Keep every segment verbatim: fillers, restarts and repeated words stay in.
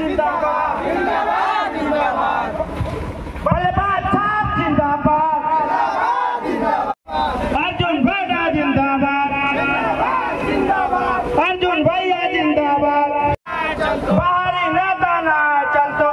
जिंदाबाद जिंदाबाद जिंदाबाद। बल्लेबाज साहब जिंदाबाद जिंदाबाद। अर्जुन बेटा जिंदाबाद जिंदाबाद। अर्जुन भैया जिंदाबाद। बाहरी नेता ना चलतो।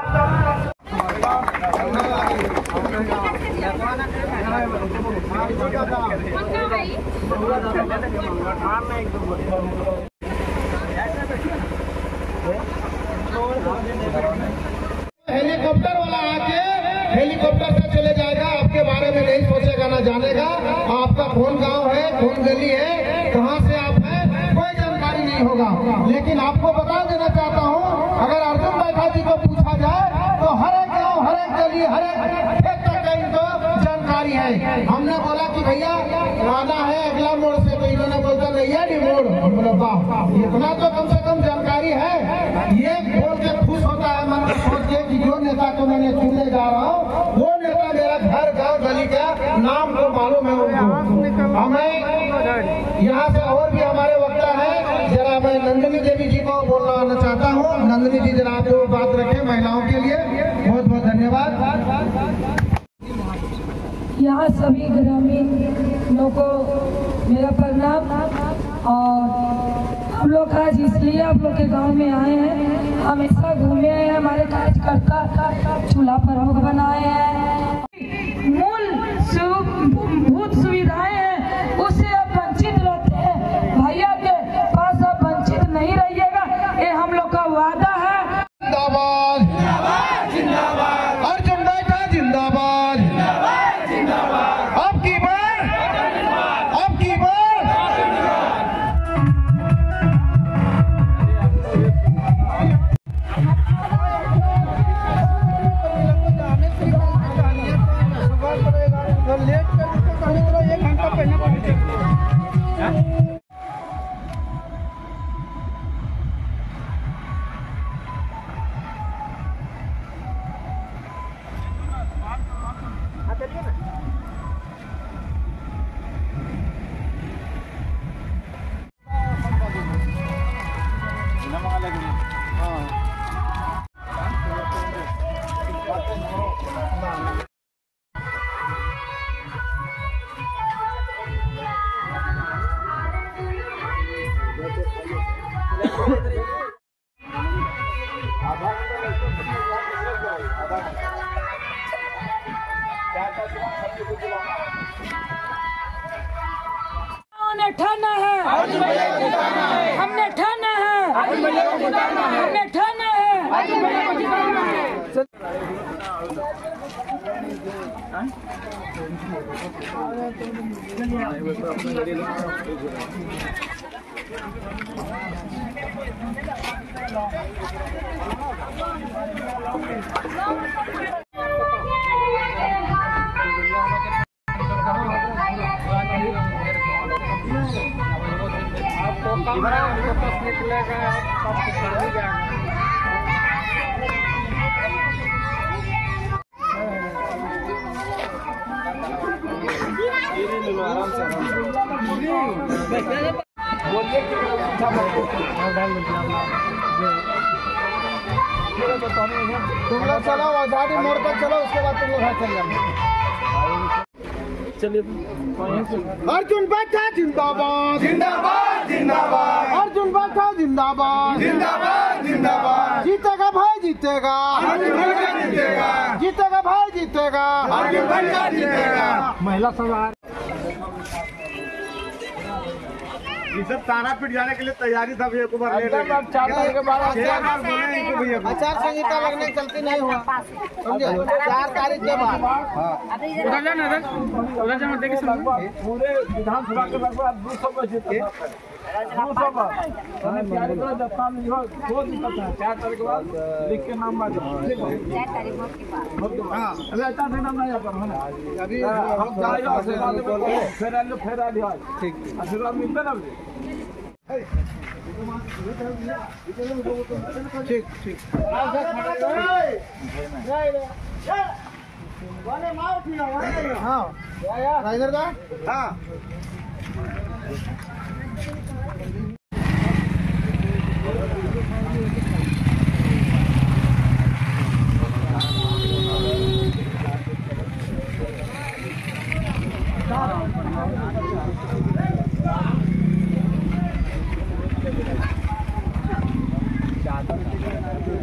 हेलीकॉप्टर वाला आके हेलीकॉप्टर से चले जाएगा, आपके बारे में नहीं सोचेगा ना जानेगा, आपका कौन गांव है, कौन गली है, कहां से आप हैं, कोई जानकारी नहीं होगा। लेकिन आपको बता देना चाहता हूं, अगर अर्जुन बैठा जी को पूछा जाए तो हर एक गाँव, हर एक गली, हर एक खेत तक इनको जानकारी है। हमने बोला कि भैया आना है अगला मोड़ से, तो इन्होंने बोलता नहीं है मोड़। बोला वाह, इतना तो कम से कम जानकारी है। ये बोल के खुश होता है मन को सोच के कि जो नेता को मैंने चुनने जा रहा हूँ वो नेता मेरा घर गांव गली का नाम को मालूम है उनको। हमें यहाँ से और भी हमारे वक्ता है, जरा मैं नंदिनी देवी जी को बोलना चाहता हूँ। नंदिनी जी जरा आप जो बात रखें महिलाओं के लिए, बहुत बहुत धन्यवाद। यहाँ सभी ग्रामीण लोगों को मेरा प्रणाम। और हम लोग आज इसलिए आप लोग के गांव में आए हैं, हमेशा घूमे हैं, हमारे कार्यकर्ता चूल्हा प्रमुख बनाए हैं। मूल भूत सुविधाएं हैं उससे आप वंचित रहते हैं। भैया के पास आप वंचित नहीं रहिएगा, ये हम लोग का वादा है। जिंदाबाद जिंदाबाद। अर्जुन बैठा जिंदाबाद जिंदाबाद। अब की बार अब की बार लेट कर एक घंटा पहले हमने ठाना है, हमने ठाना है, हमने ठाना है। निकलेगा आराम से तुम लोग चलो आजादी मोड़ तक चलो, उसके बाद तुम लोग चल जाना। चलिए अर्जुन बैठा जिंदाबाद जिंदाबाद जिंदाबाद। अर्जुन बैठा जिंदाबाद जिंदाबाद जिंदाबाद। जीतेगा भाई जीतेगा, जीतेगा जीतेगा भाई जीतेगा, अर्जुन बैठा जीतेगा। महिला सवार ये सब तारापीठ जाने के लिए तैयारी था भैया। चार तारीख के बाद आचार संहिता लगने चलती नहीं हुआ, समझे? चार तारीख के बाद पूरे विधानसभा के लगभग दो सौ बजे चार तारीख के बाद लिख के नाम बात अभी फिर ठीक आशीर्वाद मिलता ना। ठीक ठीक हाँ हाँ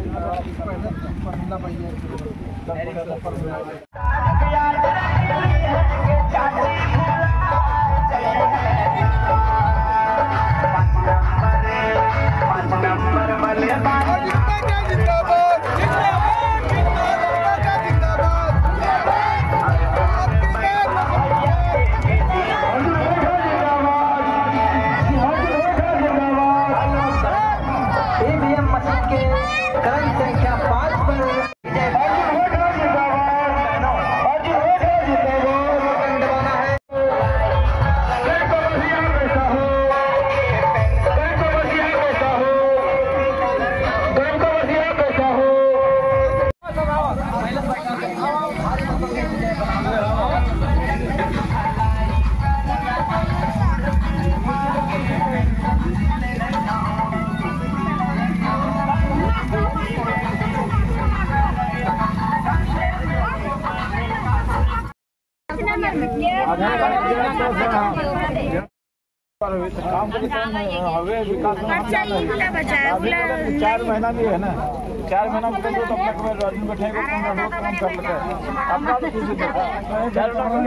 चार महीना भी है ना, चार महीना में तो अपना आदमी बैठेगा काम कर लेते हैं अपना चार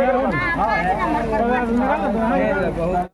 महीना।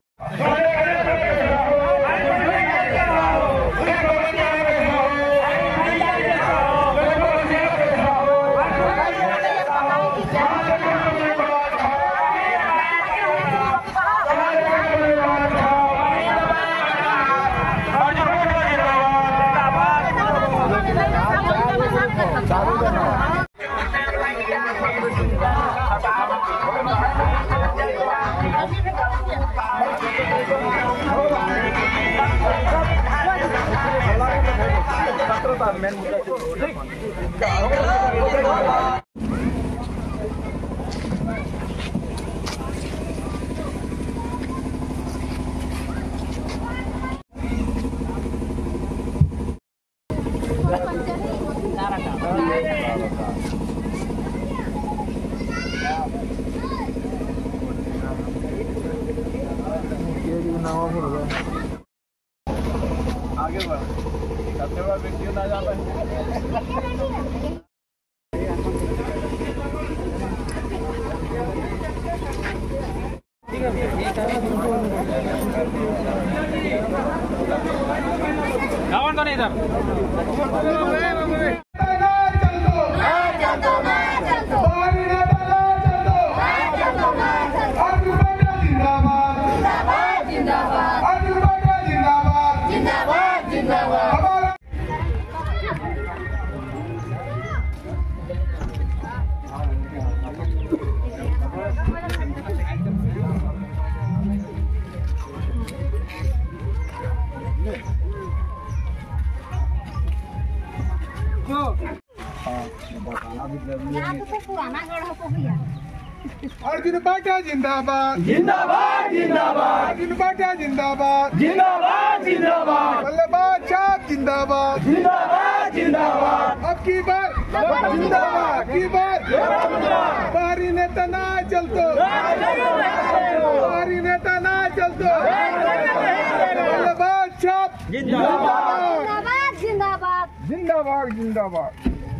आगे बढ़ व्यक्ति ना जा पाए। रावण तो नहीं इधर अर्जुन बाटा जिंदाबाद जिंदाबाद जिंदाबाद अर्जुन बाटा जिंदाबाद जिंदाबाद जिंदाबाद वल्लभाचार्य छाप जिंदाबाद जिंदाबाद जिंदाबाद अब की बार जिंदाबाद की बार बाहरी नेता ना चलतो बाहरी नेता ना चलतो वल्लभाचार्य छाप जिंदाबाद जिंदाबाद जिंदाबाद जिंदाबाद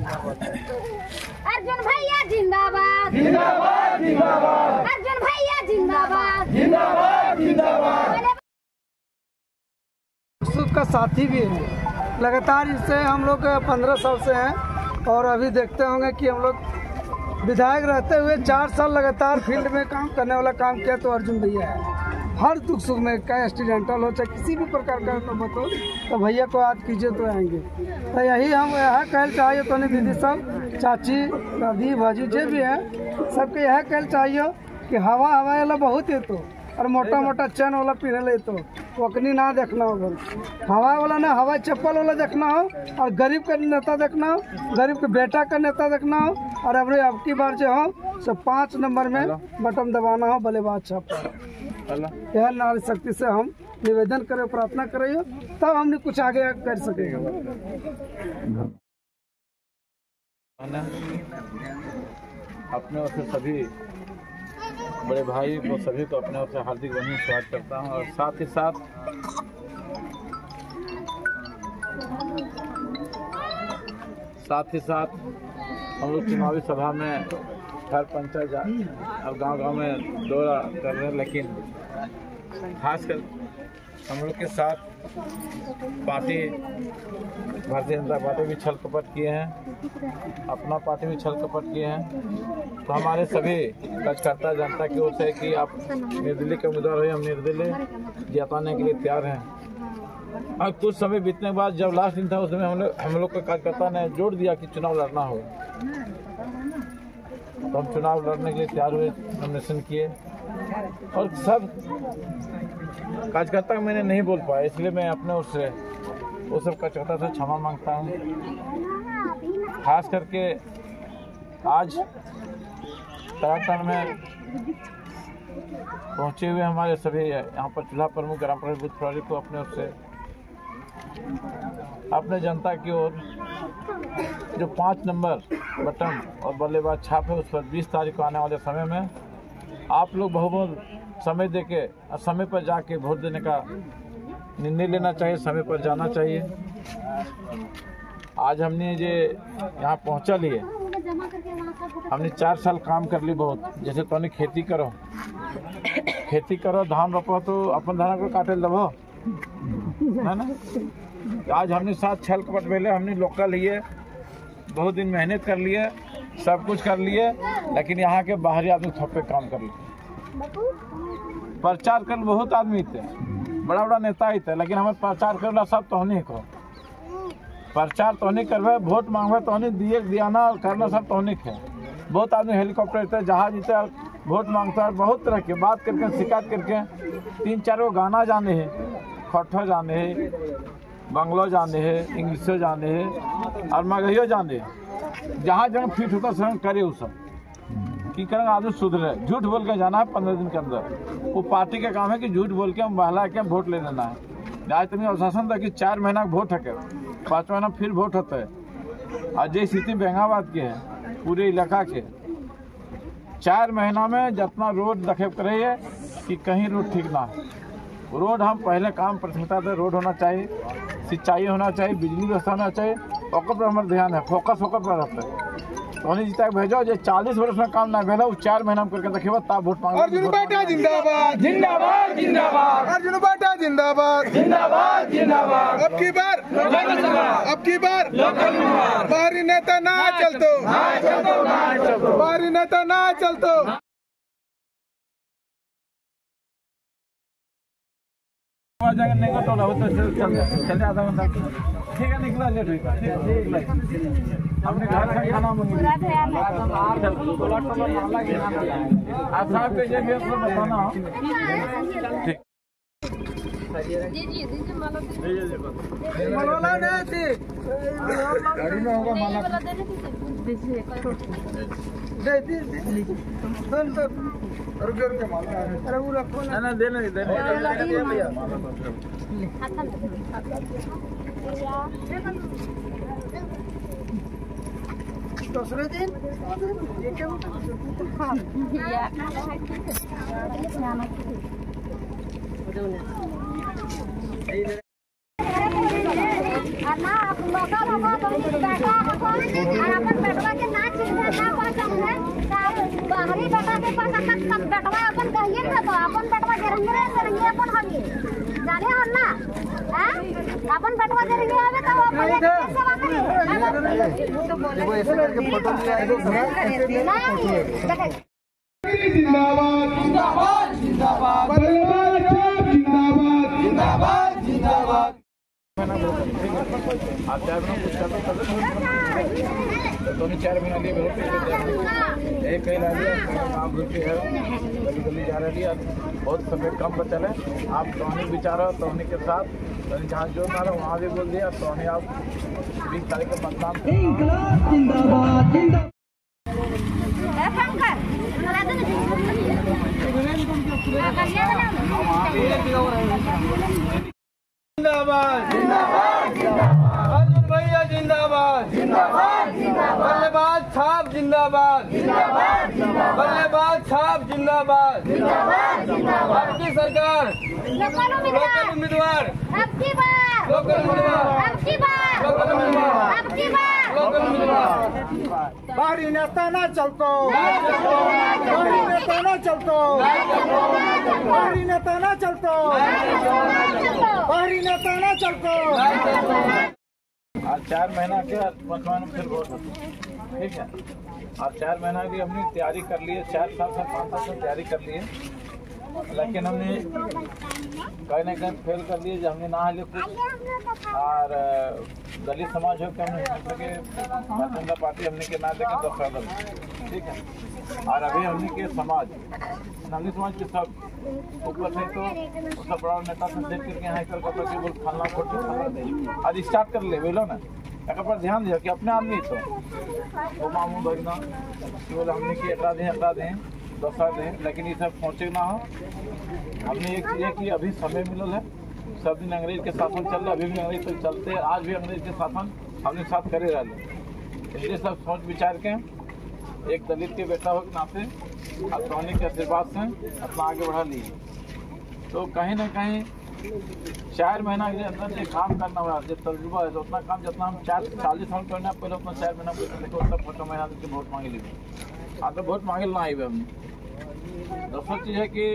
अर्जुन भैया जिंदाबाद जिंदाबाद जिंदाबाद अर्जुन भैया जिंदाबाद जिंदाबाद जिंदाबाद सुख का साथी भी है। लगातार इससे हम लोग पंद्रह साल से हैं और अभी देखते होंगे कि हम लोग विधायक रहते हुए चार साल लगातार फील्ड में काम करने वाला काम किया तो अर्जुन भैया है। हर दुख सुख में चाहे एक्सीडेंटल हो चाहे किसी भी प्रकार का तो बताओ तो भैया को आज कीजिए तो आएंगे। तो यही हम यह कहना चाहिए तो नहीं दीदी सब चाची दादी भाजी जो भी है सबके यह कहना चाहिए कि हवा हवा वाला बहुत है तो और मोटा मोटा चैन वाला पहने ले तो वकनी ना देखना हो हवा वाला ना हवा चप्पल वाला देखना हो और गरीब का नेता देखना हो गरीब के बेटा का नेता देखना हो और अब अब की बार जो हो सब पाँच नंबर में बटन दबाना हो बल्लेबाज छाप यह नारी शक्ति से हम निवेदन करें प्रार्थना करें तब हमने कुछ आगे कर सकेंगे। अपने ओर से सभी बड़े भाई को सभी को अपने ओर से हार्दिक बधाई स्वागत करता हूं और साथ ही साथ साथ ही साथ हम लोग चुनावी सभा में हर पंचायत जा अब गांव गांव में दौरा कर रहे हैं, लेकिन खासकर हम लोग के साथ पार्टी भारतीय जनता पार्टी भी छल कपट किए हैं, अपना पार्टी भी छल कपट किए हैं। तो हमारे सभी कार्यकर्ता जनता की ओर से कि आप निर्दलीय के उम्मीदवार हुए, हम निर्दलीय जिताने के लिए तैयार हैं। और कुछ समय बीतने के बाद जब लास्ट दिन था उसमें हम लोग हम लोग के कार्यकर्ता ने जोड़ दिया कि चुनाव लड़ना होगा, तो हम चुनाव लड़ने के लिए तैयार हुए, नॉमिनेशन किए। और सब कार्यकर्ता मैंने नहीं बोल पाया, इसलिए मैं अपने ओर से वो सब कार्यकर्ता से क्षमा मांगता हूँ। खास करके आज तरातन में पहुँचे हुए हमारे सभी यहाँ पर चूल्हा प्रमुख ग्राम पंचायत बूथ प्रभारी को अपने ओर से अपने जनता की ओर जो पाँच नंबर बटन और बल्लेबाज छाप है उस पर बीस तारीख को आने वाले समय में आप लोग बहुमत समय देके और समय पर जाके वोट देने का निर्णय लेना चाहिए, समय पर जाना चाहिए। आज हमने ये यहाँ पहुँचा लिए, हमने चार साल काम कर ली बहुत। जैसे तो खेती करो खेती करो धान रोपो तो अपन धान को काटे दबो है ना। आज हमने साथ छल कपट पहले हमने लोकल लिए बहुत दिन मेहनत कर लिए, सब कुछ कर लिए, लेकिन यहाँ के बाहरी आदमी थप्पे काम कर लिए। प्रचार कर बहुत आदमी थे, बड़ा बड़ा नेता ही थे, लेकिन हमें प्रचार करना सब तो नहीं को प्रचार तो नहीं करवे, वोट मांगवे तो नहीं दिए दियाना और करना सब तो नहीं है। बहुत आदमी हेलीकॉप्टर थे, जहाज थे, वोट मांगता है, बहुत तरह की बात करके शिकायत करके तीन चार वो गाना जाने हैं, खट्ठो जाने हैं, बंगलो जाने हैं, इंग्लिशो जाने हैं और मगहियो जाने हैं। जहाँ जहाँ फिट होता स्वयं करे वो सब की करेंगे, आदमी सुधरे। झूठ बोल के जाना है पंद्रह दिन के अंदर, वो पार्टी का काम है कि झूठ बोल के हम बहला के वोट ले लेना है। आज तुम्हें अनुशासन था कि चार महीना का वोट है, पाँच महीना फिर वोट होता है। आज ये स्थिति बेंगाबाद की है, पूरे इलाका के चार महीना में जितना रोड दखेब करे कि कहीं रोड ठीक ना है। रोड हम पहले काम प्राथमिकता दे, रोड होना चाहिए, सिंचाई होना चाहिए, बिजली व्यवस्था होना चाहिए, ओकर पर हमारा ध्यान है, फोकस ओकर पर रहता है। तो जीता के भेजो जो चालीस वर्ष में काम ना भेला, चार महीना में करके देखेगा तब वोट मांगे। अर्जुन बेटा जिंदाबाद जिंदाबाद जिंदाबाद, अर्जुन बेटा जिंदाबाद जिंदाबाद जिंदाबाद। अब की बार अब की बार बाहरी नेता ना चलतो, बाहरी नेता ना चलतो। नहीं को तो चल चल आधा घंटा ठीक है, निकला लेट हुई हमने घर का खाना मंगा आप साहब के ये भी बताना ठीक। जी जी जी माला मलवाला नहीं थी गाड़ी में होगा माला दे दे दे सुन तो रुके रुके माला अरे वो रखो ना ना देने देने भैया दूसरे दिन ये क्या ना आप लोकल होगा तो बेटा होगा और अपन बेटवा के ना चिन्ह ना पहचान है, बाहरी बेटा के पास तक सब बेटवा अपन कहिए ना, तो अपन बेटवा जरंगे जरंगे अपन होगी जाने हो ना। हैं अपन बेटवा जरंगे आवे तो अपन सेवा करे तो बोले वो ऐसे करके फोटो लिया है। जिंदाबाद जिंदाबाद जिंदाबाद, बल्लेबाज जिंदाबाद जिंदाबाद जिंदाबाद। आप चार महीना कुछ कर दो तो नहीं, चार महीना लिए बहुत एक कहीं ला दिया आप घूमते है गली गली जा रही है, बहुत समय कम बचा है। आप टोनी विचारो टोनी के साथ जहाँ जो ना रहा वहाँ भी बोल दिया टोनी आप बीस तारीख को मतदान जिंदाबाद जिंदाबाद जिंदाबाद, अर्जुन भैया जिंदाबाद जिंदाबाद जिंदाबाद, बल्लेबाज छाप जिंदाबाद जिंदाबाद जिंदाबाद, बल्लेबाज छाप जिंदाबाद जिंदाबाद जिंदाबाद। आपकी सरकार लोकल लोकल उम्मीदवार अब की बार लोकल उम्मीदवार अब की बार लोकल उम्मीदवार अब की बार बाहरी नेता ना चलतो, बाहरी नेता ना चलतो, बाहरी नेता ना चलतो, बाहरी नेता ना चलतो। आज चार महीना के पचपन फिर वोट होती, ठीक है। और चार महीना की हमने तैयारी कर ली है, चार साल से पाँच साल से तैयारी कर ली है, लेकिन हमने कहीं ना कहीं फेल कर लिए। हमने ना हाले कुछ और दलित समाज हो के हमने सोचा कि भारतीय जनता पार्टी हमने के ना देखें तो फायदा, ठीक है। और अभी हमने के समाज दलित समाज के सब ऊपर से तो सब बड़ा नेता से देख करके यहाँ कर करके बोल खाना खोट खाना दे आज स्टार्ट कर ले बोलो ना, एक पर ध्यान दिया कि अपने आदमी तो वो मामू बजना बोले हमने की एकरा दें एकरा दें दसा दें, लेकिन ये सब सोचे ना हो। हमने एक चीज़ है कि अभी समय मिलल है, सब दिन अंग्रेज के शासन चल रहा, अभी भी अंग्रेज तो चलते, आज भी अंग्रेज के शासन हमने साथ करे रहे। इसलिए सब सोच विचार के एक दलित के बेटा हो के नाते और सोनी के आशीर्वाद से अपना आगे बढ़ा लिए। तो कहीं ना कहीं चार महीना के अंदर जो काम करना हुआ, जो तजुर्बा है, तो उतना काम जितना हम चार चालीस साल करना पहले उतना चार महीना उतना फोटो महीना के वोट मांगे ली। हाँ तो वोट मांगे ना आई हमने। दूसरी चीज़ है कि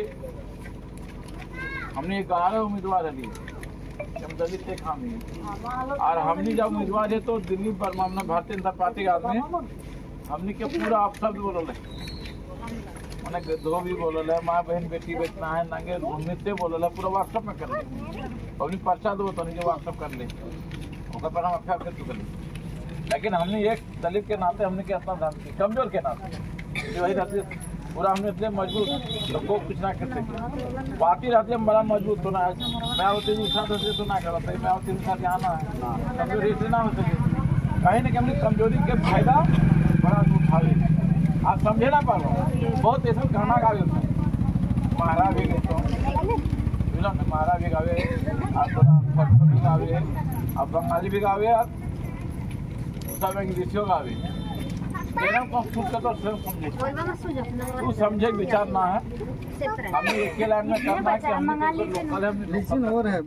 हमने ग्यारह उम्मीदवार है हम दलित के काम है, और हमने जब उम्मीदवार है तो दिल्ली पर मामला भारतीय जनता पार्टी के आदमी हमने के पूरा आप शब्द बोल है, मैंने दो भी बोल है, माँ बहन बेटी बेचना है नंगे घूमने से बोल है, पूरा व्हाट्सअप में कर ले अपनी पर्चा दो तो नहीं व्हाट्सअप कर ले ओकर पर हम अफेयर कर चुके। लेकिन हमने एक दलित के नाते हमने क्या अपना ध्यान कमजोर के नाते वही रहती पूरा हमने इसलिए मजबूत लोग कुछ ना कर सके। पार्टी रहती हम बड़ा मजबूत होना है, मैं होती साथ होती तो ना करता, मैं होती साथ यहाँ ना है कमजोरी से ना हो सके। कहीं ना कहीं कमजोरी के फायदा बड़ा उठावे आप समझे ना पाओ। बहुत ऐसा गाना गावे महारा भी गए तो महारा भी गावे आप भी गावे आप बंगाली भी गावे आप सब इंग्लिशो गावे को तो समझे तू समझे विचार ना है। हमने एक लाइन में करना है कि हमने लोकल है।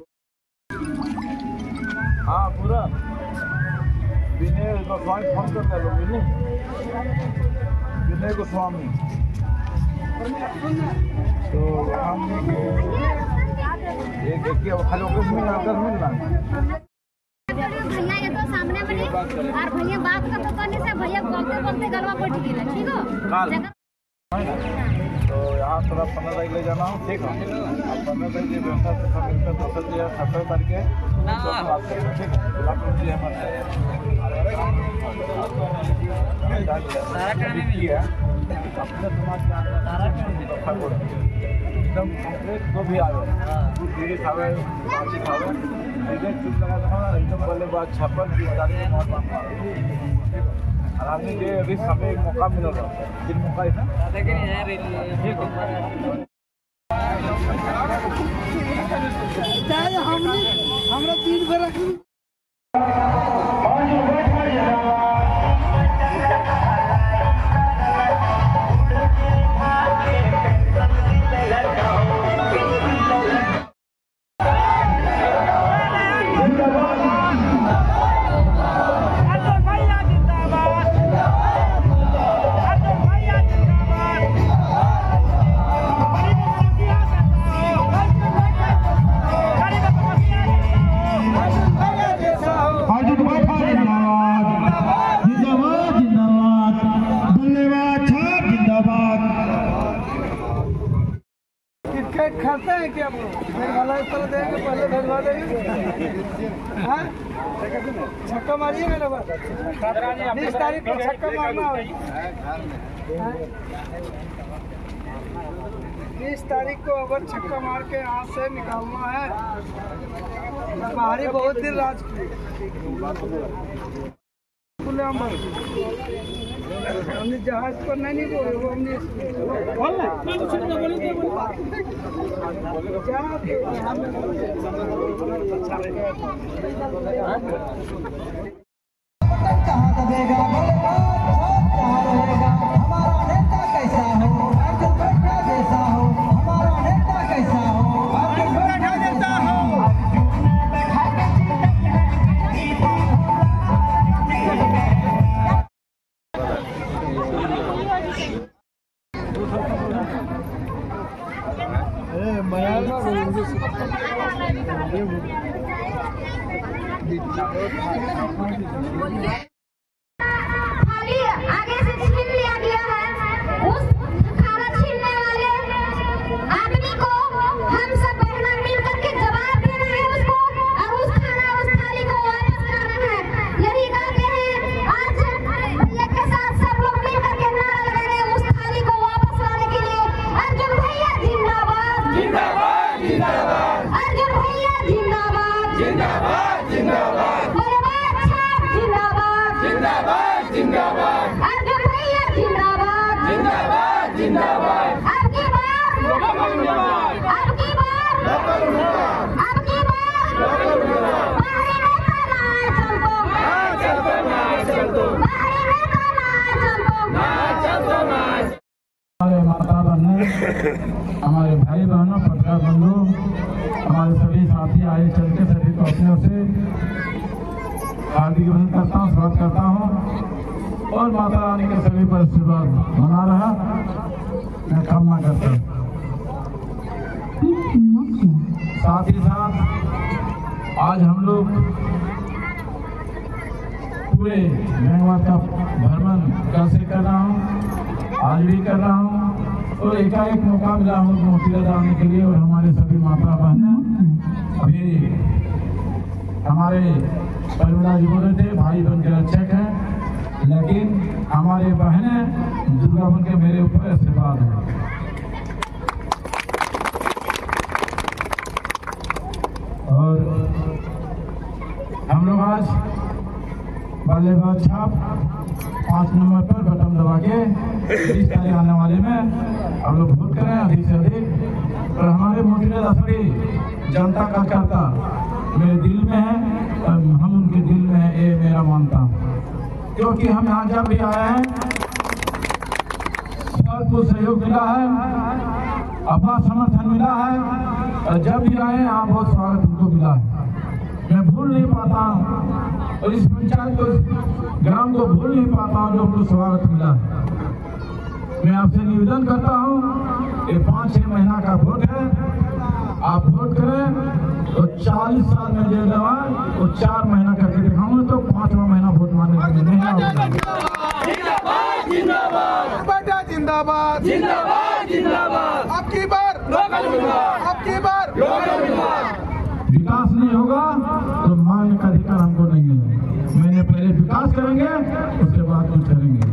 हाँ पूरा विनय गोस्वामी फोन कर दे विनय विनय गोस्वामी तो हम एक देखिए खाली ऑफिस में आकर मिलना भैया ये तो सामने में नहीं और भैया बात का तो करने से भैया बोलते बोलते गलवा पड़ गई ठीक हो। तो यहाँ थोड़ा पंद्रह तारीख ले जाना हो, ठीक है। अब पंद्रह तारीख की व्यवस्था से सब मिलकर दस जी है सत्रह तारीख है ठीक है। अपने समाज के एकदम जो भी आवे तीस आवे पाँचिस आवे एकदम चुप लगा था एकदम पहले बात छप्पन बीस तारीख और हमने जो अभी समय एक मौका मिला था दिन मौका है हमने हमरा तीन भर खाते हैं क्या वाला इस तरह देंगे पहले भेजवा देंगे। छक्का मारिए मेरे पास बीस तारीख को छक्का मारना हो बीस तारीख को अगर छक्का मार के यहाँ से निकालना है। बाहरी बहुत दिन राज हमने जहाज पर नहीं नहीं बोले वो हमने कहाँ दबेगा हमारा नेता कैसा हो जैसा हो हमारा नेता कैसा हो जैसा हो थाली आगे से छीन लिया गया है। उस खाना छीनने वाले आदमी को हम सब बहना मिल करके जवाब देना है उसको, और उस खाना उस थाली को वापस करना है। यही कहते हैं आज भैया के साथ सब लोग मिल करके नारा लगा रहे हैं उस थाली को वापस लाने के लिए। अर्जुन भैया जिंदाबाद जिंदाबाद जिंदाबाद, अर्जुन भैया जिंदाबाद जिंदाबाद जिंदाबाद, बलवान छाप जिंदाबाद जिंदाबाद जिंदाबाद, अर्जुन भैया जिंदाबाद जिंदाबाद जिंदाबाद। अब की बार अब की बार अब की बार बाहरी नेता ना चलतो, बाहरी नेता ना चलतो। हमारे माता बहनें, हमारे भाई बहनों, पत्रकार बंधु, हमारे सभी साथी आए चल के सभी को अपने से हार्दिक अभिनंदन करता हूँ, स्वागत करता हूँ और माता रानी के सभी पर आशीर्वाद बना रहा मैं कामना करता हूँ। साथ ही साथ आज हम लोग पूरे गंगवा का भ्रमण कल से कर रहा हूँ, आज भी कर रहा हूँ और एकाएक मौका मिला हूँ मोतीला डालने के लिए। और हमारे सभी माता बहनें अभी हमारे परिवार जी बोले थे भाई बन के रक्षक हैं, लेकिन हमारे बहनें दुर्गा बन के मेरे ऊपर आशीर्वाद है। और हम लोग आज बल्लेबाज छाप पाँच नंबर पर बटन दबा के बीस तारीख आने वाले में हम लोग वोट करें अधिक से अधिक। और हमारे मोतीला दसरी जनता का करता मेरे दिल में है और हम उनके दिल में है, ये मेरा मानता हूँ। क्योंकि हम यहाँ जब भी आए हैं भरपूर सहयोग मिला है, अपना समर्थन मिला है और जब भी आए यहाँ बहुत स्वागत उनको मिला है। मैं भूल नहीं पाता हूँ और इस पंचायत को ग्राम को भूल नहीं पाता हूँ जो हमको स्वागत मिला है। मैं आपसे निवेदन करता हूँ ये पाँच छः महीना का वोट है, आप वोट करें तो चालीस साल में जेल दवाए और चार महीना करके दिखाऊंगा तो पांचवा महीना वोट मांगने का नहीं बेटा जिंदाबाद जिंदाबाद जिंदाबाद, अब की बार अब की बार विकास नहीं होगा तो मांगने का अधिकार हमको नहीं है। मैंने पहले विकास करेंगे उसके बाद कुछ करेंगे।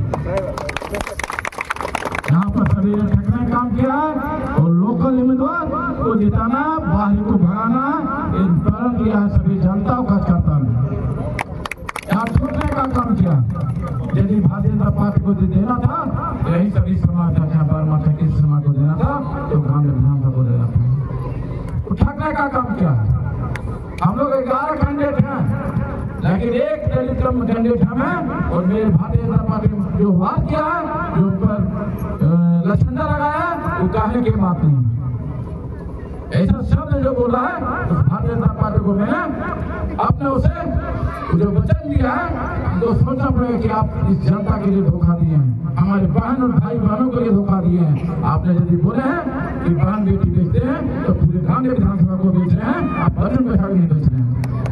यहाँ पर सभी ने ठकने काम किया है और लोकल उम्मीदवार को जिताना, बाहरी को भगाना है, इन प्रण किया है सभी जनता का करता है। यहाँ छोड़ने का काम किया, यदि भारतीय जनता पार्टी को देना था यही सभी समाज था, जहाँ बारह छत्तीस समाज को देना था तो गांधी विधानसभा को देना था। ठगने का काम किया। हम लोग ग्यारह कैंडिडेट हैं लेकिन एक दलित कैंडिडेट हमें और मेरे भारतीय जनता पार्टी जो बात किया है, जो ऊपर लक्षण लगाया है, वो कहने की बात नहीं। ऐसा शब्द जो बोला है तो भारतीय जनता पार्टी को मैंने अपने उसे जो वचन दिया है तो सोचना पड़ेगा कि आप इस जनता के लिए धोखा दिए हैं, हमारे बहन और भाई बहनों के लिए धोखा दिए हैं। आपने यदि बोले हैं कि बहन बेटी बेचते हैं तो पूरे गांधी विधानसभा को बेच रहे हैं, आप बहन बैठा नहीं बेच रहे हैं।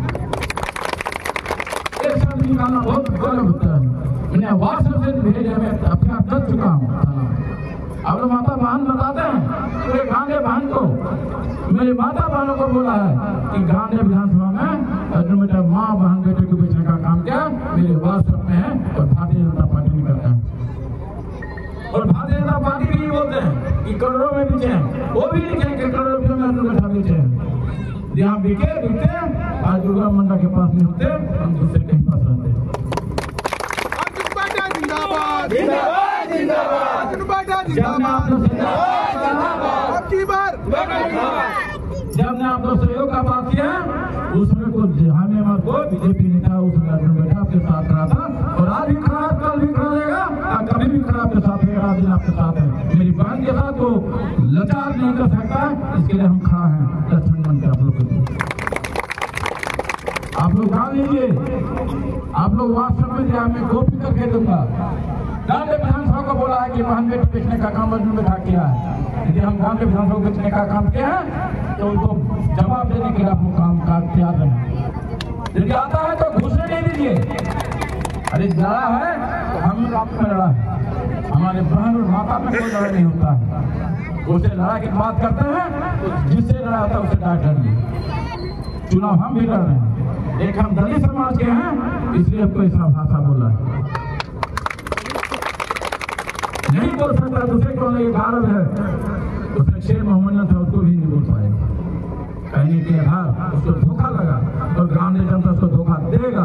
एक शब्द निकालना बहुत गलत होता है। मैंने व्हाट्सएप से भेजे, मैं अपने आप दस चुका हूँ। अब लोग माता बहन बताते हैं पूरे गांधी बहन को, मेरी माता बहनों को बोला है कि गांधी विधानसभा में अर्जुन बेटा माँ बहन बेटे को बेचने का काम किया मेरे व्हाट्सएप में है और भारतीय जनता पार्टी नहीं करता है। और भारतीय जनता पार्टी भी बोलते हैं कि करोड़ों में बेचे हैं, वो भी लिखे कि करोड़ों रुपये में अर्जुन बेटा बेचे हैं। यहाँ बिके बिकते आज दुर्गा मंडा के पास नहीं होते, हम दूसरे कहीं पास रहते हैं। जिंदाबाद जिंदाबाद जिंदाबाद, अब की बार जब ने आप लोग सहयोग का बात किया उसमें कुछ हमें हमारे को बीजेपी नेता उसमें अर्जुन बेटा आपके साथ रहा था और आज भी खड़ा, कल भी खड़ा रहेगा और कभी भी खड़ा आपके साथ रहेगा। दिन आपके साथ है, मेरी बहन के साथ तो लाचार नहीं कर सकता, इसके लिए हम खड़ा हैं लक्ष्मण बन के आप लोग के। आप लोग ध्यान लीजिए, आप लोग व्हाट्सएप में दिया, मैं कॉपी करके दूंगा। गांधी विधानसभा को बोला है कि बहन बेटी बेचने का काम अर्जुन बेटा किया है। यदि हम गांधी विधानसभा बेचने का काम किया है तो उनको जवाब देने के लिए आप लोग काम का तैयार रहें। यदि आता है तो घुसने नहीं दीजिए। अरे लड़ा है तो हम आपको लड़ा है, हमारे बहन और माता में कोई लड़ाई नहीं होता है। उससे लड़ा की बात करते हैं तो जिससे लड़ा होता है उससे डांट डालिए। चुनाव हम भी लड़ रहे हैं, एक हम दलित समाज के हैं इसलिए आपको ऐसा भाषा बोला है। नहीं बोल सकता दूसरे को ये गारद है, उसने शेर मोहम्मद था उसको भी नहीं बोल पाए। कहने के आधार उसको धोखा लगा और गांव ने जनता उसको धोखा देगा।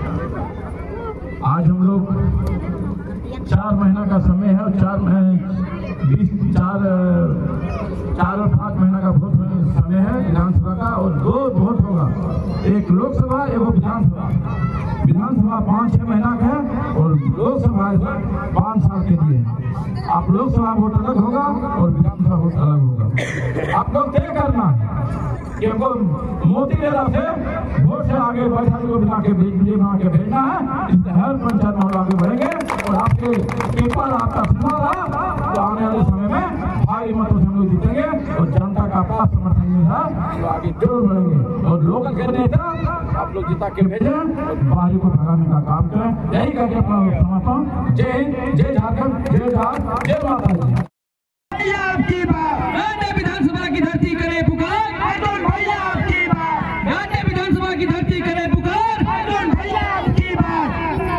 आज हम लोग चार महीना का समय है और चार बीस चार चार और पाँच महीना का वोट समय है विधानसभा का, और दो वोट होगा, एक लोकसभा एक विधानसभा। विधानसभा पाँच छह महीना का है और लोकसभा पाँच साल के लिए है। आप लोकसभा वोट अलग होगा और विधानसभा वोट अलग होगा। आप लोग तय करना कि हमको मोदी मेला से वोट से आगे पैसा को बना के बना के भेजना है। इससे हर पंचायत में आगे बढ़ेंगे और आपके पेपर आपका सुना रहा तो आने वाले समय में भारी मतों से हम लोग जीतेंगे और जनता का पास समर्थन मिल रहा तो आगे जरूर बढ़ेंगे। और लोग के नेता आप लोग जिता के भेजें और बाहरी को भगाने का काम करें। यही करके अपना समर्थन। जय हिंद, जय झारखंड, जय झारखंड, जय माता दी। आपकी बात विधानसभा की धरती करे पुकार, भैया आपकी बात विधानसभा की धरती करे पुकार, भैया आपकी बात।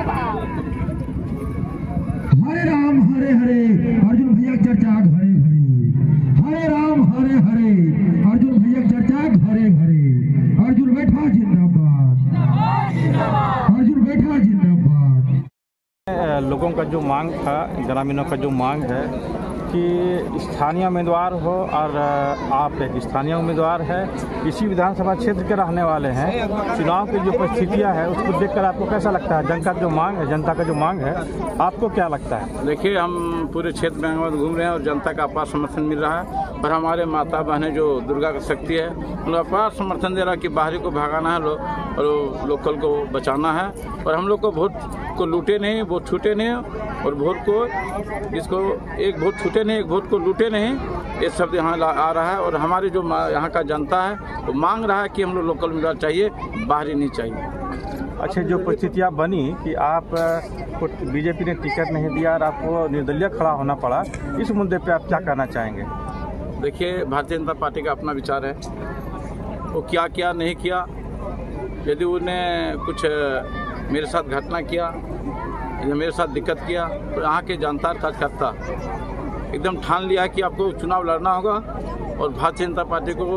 हरे राम हरे हरे अर्जुन भैया चर्चा घरे घरे, हरे राम हरे हरे अर्जुन भैया चर्चा घरे घरे। अर्जुन बैठा जिंदाबाद, अर्जुन बैठा जिंदाबाद। लोगों का जो मांग था, ग्रामीणों का जो मांग है कि स्थानीय उम्मीदवार हो और आप एक स्थानीय उम्मीदवार है, इसी विधानसभा क्षेत्र के रहने वाले हैं। चुनाव की जो परिस्थितियां है उसको देखकर आपको कैसा लगता है? जनता का जो मांग है जनता का जो मांग है आपको क्या लगता है? देखिए, हम पूरे क्षेत्र में घूम रहे हैं और जनता का अपार समर्थन मिल रहा है। और हमारे माता बहनें जो दुर्गा का शक्ति है उनको अपार समर्थन दे रहा है कि बाहरी को भगाना है लो, और लोकल को बचाना है। और हम लोग को वोट को लूटे नहीं, वोट छूटे नहीं, और वोट को इसको एक वोट छूटे नहीं, एक वोट को लूटे नहीं, ये शब्द यहाँ आ रहा है। और हमारी जो यहाँ का जनता है वो मांग रहा है कि हम लोग लोकल उम्मीदवार चाहिए, बाहरी नहीं चाहिए। अच्छा, जो परिस्थितियाँ बनी कि आप को बीजेपी ने टिकट नहीं दिया और आपको निर्दलीय खड़ा होना पड़ा, इस मुद्दे पे आप क्या कहना चाहेंगे? देखिए, भारतीय जनता पार्टी का अपना विचार है, वो क्या किया नहीं किया। यदि उन्हें कुछ मेरे साथ घटना किया या मेरे साथ दिक्कत किया तो यहाँ के जनता कार्यकर्ता एकदम ठान लिया कि आपको चुनाव लड़ना होगा और भारतीय जनता पार्टी को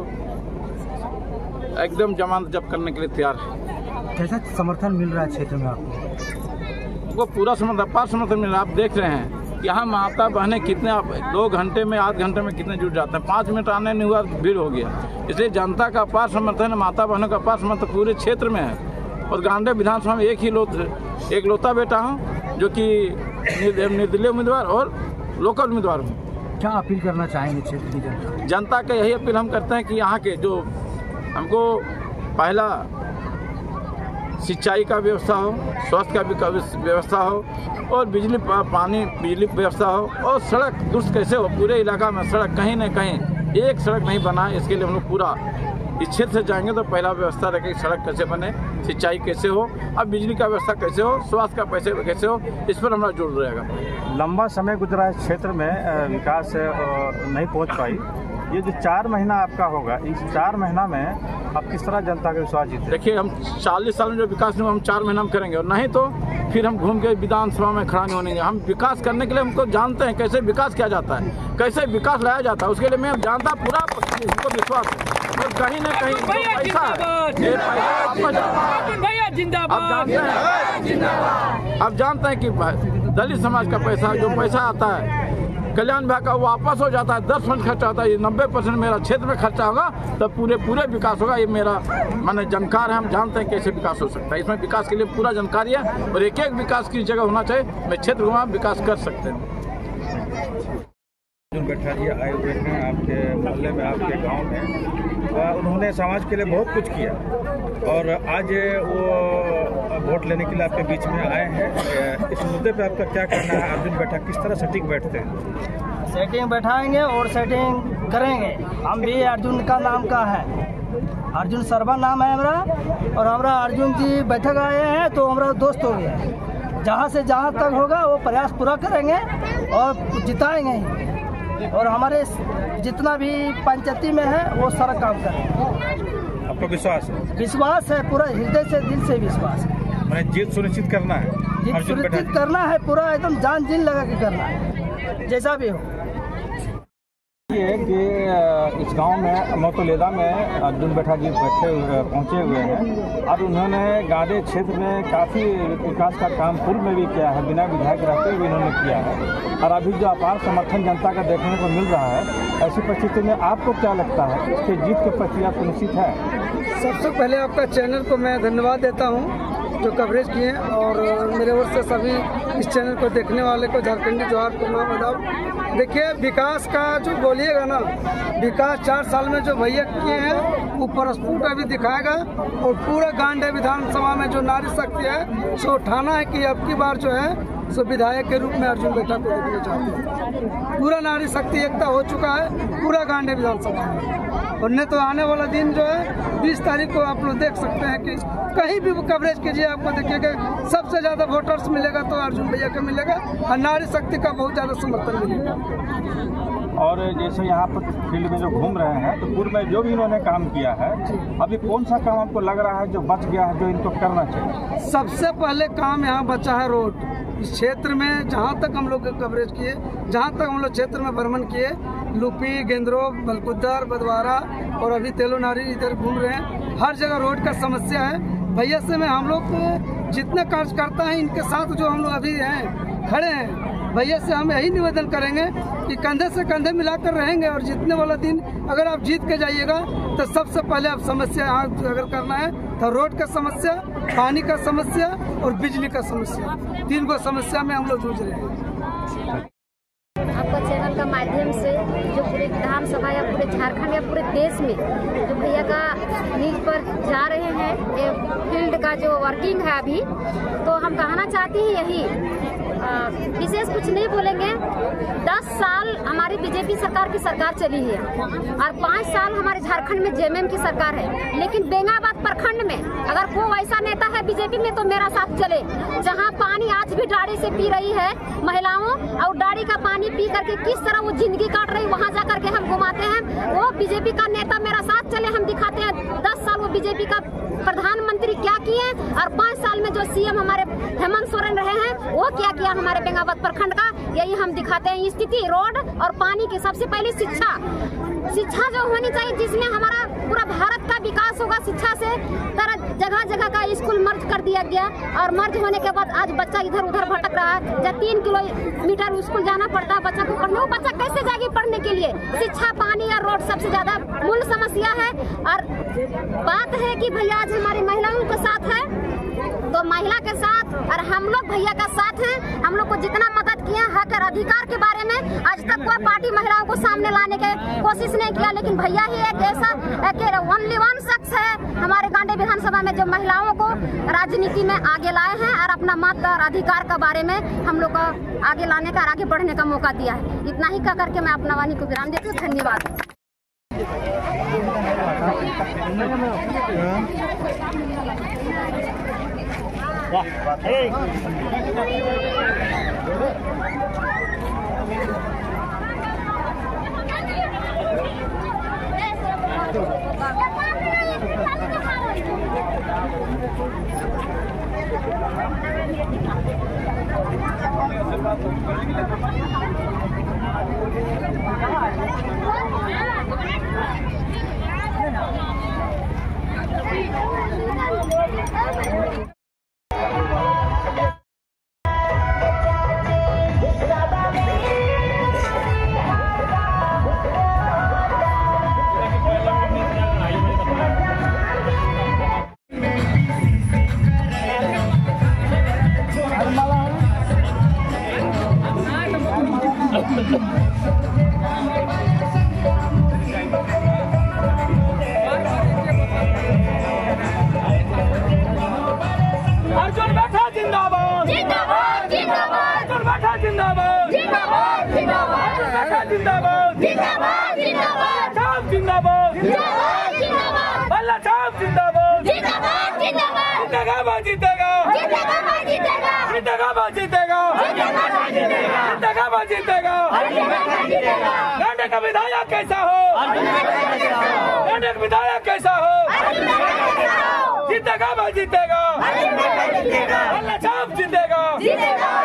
एकदम जमानत जब्त करने के लिए तैयार है। कैसा समर्थन मिल रहा है क्षेत्र में आपको? वो पूरा समर्थन, अपार समर्थन मिल रहा है। आप देख रहे हैं यहाँ माता बहनें कितने, दो घंटे में आध घंटे में कितने जुट जाते हैं, पाँच मिनट आने नहीं हुआ भीड़ हो गया। इसलिए जनता का अपार समर्थन, माता बहनों का अपार समर्थन पूरे क्षेत्र में है। और गांडे विधानसभा में एक ही लो एक लौता बेटा हूँ जो कि निर्दलीय उम्मीदवार और लोकल उम्मीदवार हूँ। क्या अपील करना चाहेंगे क्षेत्र की जनता? जनता का यही अपील हम करते हैं कि यहाँ के जो हमको पहला सिंचाई का व्यवस्था हो, स्वास्थ्य का व्यवस्था हो, और बिजली पानी बिजली व्यवस्था हो, और सड़क दुरुस्त कैसे हो। पूरे इलाका में सड़क कहीं न कहीं एक सड़क नहीं बना है। इसके लिए हम लोग पूरा इस क्षेत्र से जाएंगे तो पहला व्यवस्था रखें, सड़क कैसे बने, सिंचाई कैसे हो, अब बिजली का व्यवस्था कैसे हो, स्वास्थ्य का पैसे कैसे हो, इस पर हमारा जोर रहेगा। लंबा समय गुजरा इस क्षेत्र में, विकास नहीं पहुंच पाई। ये जो चार महीना आपका होगा, इस चार महीना में आप किस तरह जनता का विश्वास जीते? देखिए, हम चालीस साल में जो विकास नहीं हम चार महीना में करेंगे, और नहीं तो फिर हम घूम के विधानसभा में खड़ा नहीं होने। हम विकास करने के लिए हमको जानते हैं कैसे विकास किया जाता है, कैसे विकास लाया जाता है, उसके लिए मैं जानता पूरा हमको विश्वास है। और कहीं ना कहीं पैसा है, ये पैसा आप जानते हैं, आप जानते हैं कि दलित समाज का पैसा, जो पैसा आता है कल्याण विभाग का, वापस हो जाता है। दस परसेंट खर्चा होता है, ये नब्बे परसेंट मेरा क्षेत्र में खर्चा होगा, तब पूरे पूरे विकास होगा। ये मेरा माने जानकार है, हम जानते हैं कैसे विकास हो सकता है। इसमें विकास के लिए पूरा जानकारी है और एक एक विकास की जगह होना चाहिए। मैं क्षेत्र घुमा विकास कर सकते हैं। अर्जुन बैठारिया आए हुए हैं आपके मोहल्ले में, आपके गांव में, उन्होंने समाज के लिए बहुत कुछ किया और आज वो वोट लेने के लिए आपके बीच में आए हैं। इस मुद्दे पे आपका क्या कहना है? अर्जुन बैठा किस तरह सटीक बैठते हैं? सेटिंग बैठाएंगे और सेटिंग करेंगे। हम भी अर्जुन का नाम का है, अर्जुन शर्मा नाम है हमारा, और हमारा अर्जुन जी बैठक आए हैं तो हमारा दोस्त हो गया। जहाँ से जहाँ तक होगा वो प्रयास पूरा करेंगे और जिताएंगे ही। और हमारे जितना भी पंचायती में है वो सारा काम करेंगे। आपको विश्वास है? विश्वास है, पूरा हृदय से दिल से विश्वास है। मैंने जीत सुनिश्चित करना है, जीत सुनिश्चित करना है, पूरा एकदम जान जीन लगा के करना है, जैसा भी हो। ये कि इस गांव में मोतलेदा में अर्जुन बैठा जी बैठे पहुंचे हुए हैं और उन्होंने गांडे क्षेत्र में काफ़ी विकास का काम पूर्व में भी किया है, बिना विधायक रहते हुए इन्होंने किया है। और अभी जो अपार समर्थन जनता का देखने को मिल रहा है, ऐसी परिस्थिति में आपको क्या लगता है, इसके जीत के प्रति आप सुनिश्चित है? सबसे पहले आपका चैनल को मैं धन्यवाद देता हूँ जो कवरेज किए, और मेरे ओर से सभी इस चैनल को देखने वाले को झारखंडी जोहार प्रणाम आदाब। देखिए, विकास का जो बोलिएगा ना, विकास चार साल में जो भैया किए हैं वो प्रस्फुट अभी दिखाएगा। और पूरा गांडे विधानसभा में जो नारी शक्ति है सो उठाना है कि अब की बार जो है सो विधायक के रूप में अर्जुन बैठा को देखना चाहते हैं। पूरा नारी शक्ति एकता हो चुका है पूरा गांडे विधानसभा में, और नहीं तो आने वाला दिन जो है बीस तारीख को आप लोग देख सकते हैं कि कहीं भी वो कवरेज कीजिए, आपको देखिएगा सबसे ज़्यादा वोटर्स मिलेगा तो अर्जुन भैया का मिलेगा, और नारी शक्ति का बहुत ज़्यादा समर्थन मिलेगा। और जैसे यहाँ पर फील्ड में जो घूम रहे हैं तो पूर्व में जो भी इन्होंने काम किया है, अभी कौन सा काम आपको लग रहा है जो बच गया है, जो इनको करना चाहिए? सबसे पहले काम यहाँ बचा है रोड। इस क्षेत्र में जहाँ तक हम लोग कवरेज किए, जहाँ तक हम लोग क्षेत्र में भ्रमण किए, लुपी, गेंद्रो, बलकुद्दर, बदवारा और अभी तेलोनारी इधर घूम रहे हैं, हर जगह रोड का समस्या है। भैया से में हम लोग जितने कार्यकर्ता हैं इनके साथ जो हम लोग अभी हैं खड़े हैं, भैया से हम यही निवेदन करेंगे कि कंधे से कंधे मिलाकर रहेंगे। और जीतने वाला दिन अगर आप जीत के जाइएगा तो सबसे पहले आप समस्या यहाँ अगर करना है तो रोड का समस्या, पानी का समस्या और बिजली का समस्या, तीन को समस्या में हम लोग जूझ रहे हैं। आपका चैनल का माध्यम से जो पूरे विधानसभा या पूरे झारखंड या पूरे देश में जो भैया का न्यूज पर जा रहे हैं, ये फील्ड का जो वर्किंग है अभी, तो हम कहना चाहते हैं यही, विशेष कुछ नहीं बोलेंगे। दस साल हमारी बीजेपी सरकार की सरकार चली है और पाँच साल हमारे झारखंड में जेएमएम की सरकार है, लेकिन बेंगाबाद प्रखंड में अगर कोई ऐसा नेता है बीजेपी में तो मेरा साथ चले। जहां पानी आज भी डाड़ी से पी रही है महिलाओं, और डाड़ी का पानी पी करके किस तरह वो जिंदगी काट रही, वहां जा करके हम घुमाते हैं। वो बीजेपी का नेता मेरा साथ चले, हम दिखाते हैं दस साल वो बीजेपी का प्रधानमंत्री क्या किए और पाँच साल में जो सीएम हमारे हेमंत सोरेन रहे हैं वो क्या किया हमारे बेंगाबाद प्रखंड का, यही हम दिखाते हैं। स्थिति रोड और पानी की, सबसे पहले शिक्षा शिक्षा जो होनी चाहिए जिसमें हमारा पूरा भारत का विकास होगा। शिक्षा से तरह जगह जगह का स्कूल मर्ज कर दिया गया, और मर्ज होने के बाद आज बच्चा इधर उधर भटक रहा है। जब तीन किलोमीटर स्कूल जाना पड़ता है बच्चा को पढ़ने, वो बच्चा कैसे जाएगी पढ़ने के लिए? शिक्षा, पानी या रोड सबसे ज्यादा मूल समस्या है। और बात है कि भैया आज हमारी महिलाओं के साथ है, तो महिला के साथ और हम लोग भैया का साथ हैं। हम लोग को जितना मदद किया हक और अधिकार के बारे में आज तक कोई पार्टी महिलाओं को सामने लाने की कोशिश नहीं किया, लेकिन भैया ही एक ऐसा ओनली वन शख्स है हमारे गांडे विधानसभा में जो महिलाओं को राजनीति में आगे लाए हैं और अपना मत और अधिकार के बारे में हम लोग को आगे लाने का और आगे बढ़ने का मौका दिया है। इतना ही कह करके मैं अपना वाणी को विराम देती हूँ। धन्यवाद। अर्जुन बैठा जिंदाबाद जिंदाबाद जिंदाबाद अर्जुन बैठा जिंदाबाद जिंदाबाद जिंदाबाद अर्जुन बैठा जिंदाबाद जिंदाबाद जिंदाबाद जिंदाबाद जिंदाबाद जिंदाबाद जीतेगा भाई जीतेगा जीतेगा भाई जीतेगा। गांधी का विधायक कैसा हो, गांधी का विधायक कैसा हो, जीतेगा भाई जीतेगा, अल्लाह साहब जीतेगा।